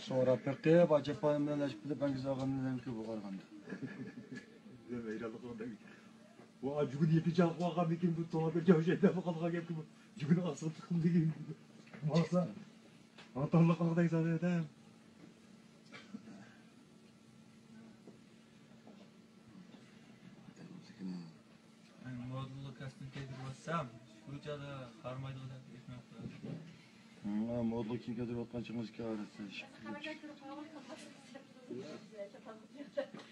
Sonra pekte bacapayımdan açıp ben güzel ağamdan ki bu karganda. Bu acıgın yapacağım bu ağam ikim bu toğa bir cevşete bu kalka gelip bu cügün asıl tıkım diyeyim. Masa. Atallık ağdayı zaten. Modullu kastın kedir bassam, şurada harmaydılar etmekler. Modlu kim kedir otkan çıkmış ki arası.